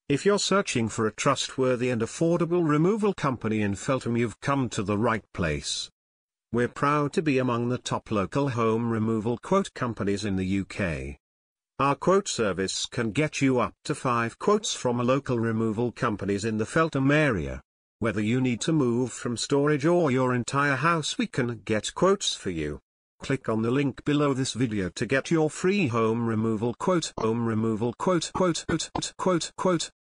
If you're searching for a trustworthy and affordable removal company in Feltham, you've come to the right place. We're proud to be among the top local home removal quote companies in the UK. Our quote service can get you up to 5 quotes from local removal companies in the Feltham area. Whether you need to move from storage or your entire house, we can get quotes for you. Click on the link below this video to get your free home removal quote.